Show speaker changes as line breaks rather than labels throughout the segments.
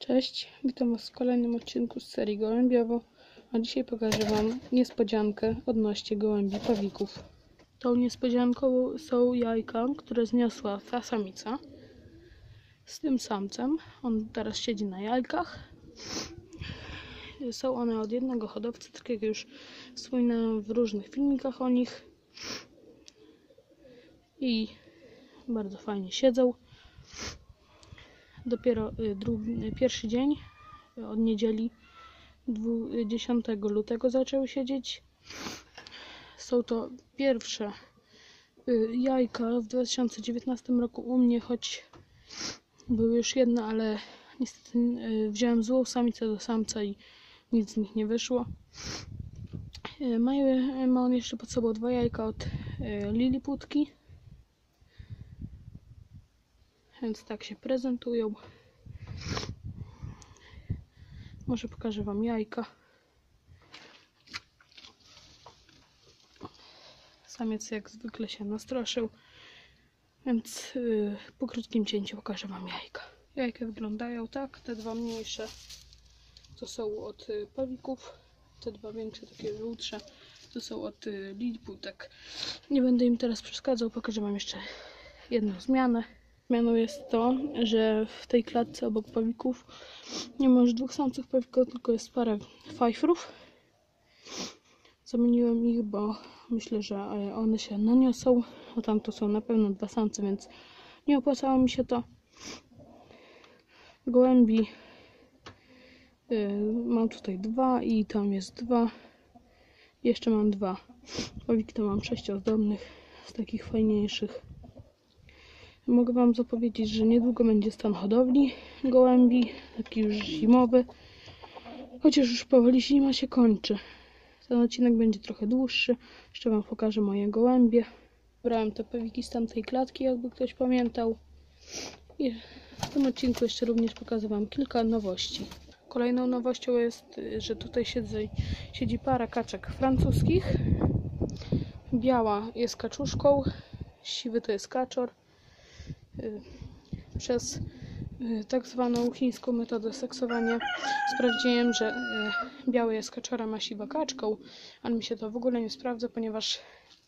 Cześć, witam Was w kolejnym odcinku z serii gołębiowo, a dzisiaj pokażę Wam niespodziankę odnośnie gołębi pawików. Tą niespodzianką są jajka, które zniosła ta samica z tym samcem. On teraz siedzi na jajkach. Są one od jednego hodowcy, tak jak już wspominałem w różnych filmikach o nich. I bardzo fajnie siedzą. Dopiero pierwszy dzień od niedzieli 10 lutego zaczęły siedzieć. Są to pierwsze jajka w 2019 roku u mnie, choć były już jedne, ale niestety wziąłem złą samicę do samca i nic z nich nie wyszło. Ma on jeszcze pod sobą dwa jajka od liliputki. Więc tak się prezentują. Może pokażę Wam jajka. Samiec jak zwykle się nastraszył, więc po krótkim cięciu pokażę Wam jajka. Jajka wyglądają tak. Te dwa mniejsze to są od pawików. Te dwa większe, takie żółtsze, to są od liliputek. Nie będę im teraz przeszkadzał. Pokażę Wam jeszcze jedną zmianę. Zmianą jest to, że w tej klatce obok pawików nie ma już dwóch samców pawików, tylko jest parę fajfrów. Zamieniłem ich, bo myślę, że one się naniosą, a tam to są na pewno dwa samce, więc nie opłacało mi się to. Gołębi mam tutaj dwa i tam jest dwa. Jeszcze mam dwa. Pawiki to mam 6 ozdobnych, z takich fajniejszych. Mogę Wam zapowiedzieć, że niedługo będzie stan hodowli gołębi, taki już zimowy, chociaż już powoli zima się kończy. Ten odcinek będzie trochę dłuższy, jeszcze Wam pokażę moje gołębie. Brałem te pawiki z tamtej klatki, jakby ktoś pamiętał. I w tym odcinku jeszcze również pokażę Wam kilka nowości. Kolejną nowością jest, że tutaj siedzi para kaczek francuskich. Biała jest kaczuszką, siwy to jest kaczor. Przez tak zwaną chińską metodę seksowania sprawdziłem, że biały jest kaczorem, a siwa kaczką, ale mi się to w ogóle nie sprawdza, ponieważ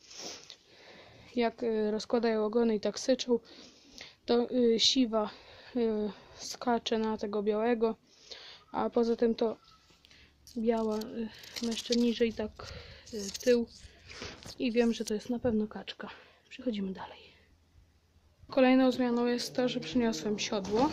jak rozkładają ogony i tak syczą, to siwa skacze na tego białego, a poza tym to biała ma jeszcze niżej tak tył i wiem, że to jest na pewno kaczka. Przechodzimy dalej. Kolejną zmianą jest to, że przyniosłem siodło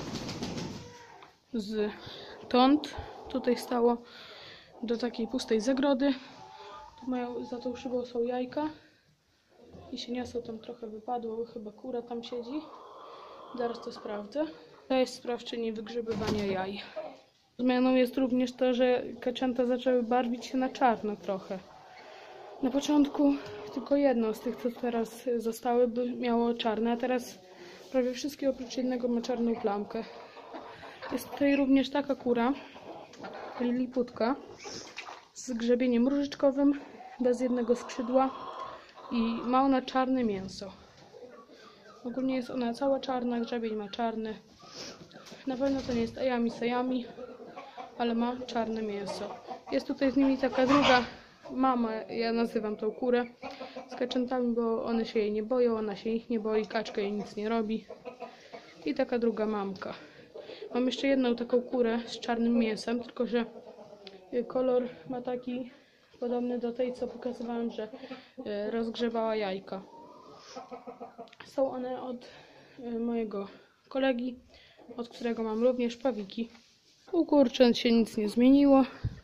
z tąd. Tutaj stało do takiej pustej zagrody. Za tą szybą są jajka i się niosą, tam trochę wypadło, chyba kura tam siedzi. Zaraz to sprawdzę. To jest sprawczyni wygrzebywania jaj. Zmianą jest również to, że kaczęta zaczęły barwić się na czarno trochę. Na początku tylko jedno z tych, co teraz zostały, miało czarne, a teraz prawie wszystkie oprócz jednego ma czarną plamkę. Jest tutaj również taka kura, liliputka, z grzebieniem różyczkowym, bez jednego skrzydła i ma ona czarne mięso. Ogólnie jest ona cała czarna, grzebień ma czarny. Na pewno to nie jest ajami sajami, ale ma czarne mięso. Jest tutaj z nimi taka druga mama, ja nazywam tą kurę, z kaczętami, bo one się jej nie boją, ona się ich nie boi, kaczka jej nic nie robi. I taka druga mamka. Mam jeszcze jedną taką kurę z czarnym mięsem, tylko że kolor ma taki podobny do tej, co pokazywałem, że rozgrzewała jajka. Są one od mojego kolegi, od którego mam również pawiki. U kurcząt się nic nie zmieniło.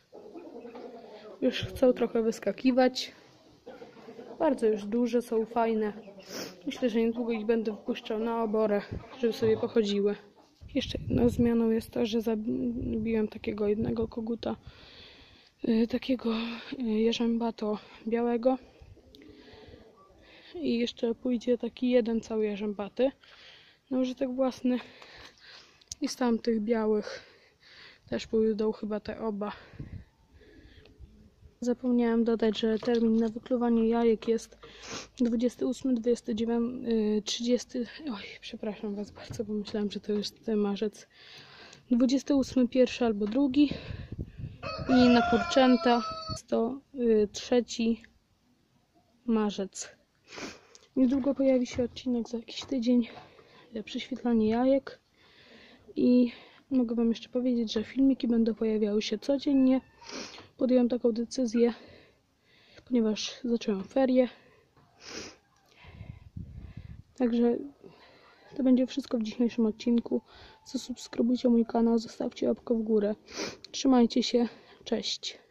Już chcą trochę wyskakiwać. Bardzo już duże, są fajne. Myślę, że niedługo ich będę wpuszczał na oborę, żeby sobie pochodziły. Jeszcze jedną zmianą jest to, że zabiłem takiego jednego koguta, takiego jarzębato białego. I jeszcze pójdzie taki jeden cały jarzębaty na użytek własny. I z tamtych białych też pójdą chyba te oba. Zapomniałam dodać, że termin na wykluwanie jajek jest 28, 29, 30. Oj, przepraszam Was bardzo, bo myślałam, że to już marzec. 28 pierwszy albo drugi. I na kurczęta to 3 marzec. Niedługo pojawi się odcinek za jakiś tydzień. Prześwietlanie jajek. I mogę wam jeszcze powiedzieć, że filmiki będą pojawiały się codziennie. Podjąłem taką decyzję, ponieważ zacząłem ferie. Także to będzie wszystko w dzisiejszym odcinku. Zasubskrybujcie mój kanał, zostawcie łapkę w górę. Trzymajcie się, cześć.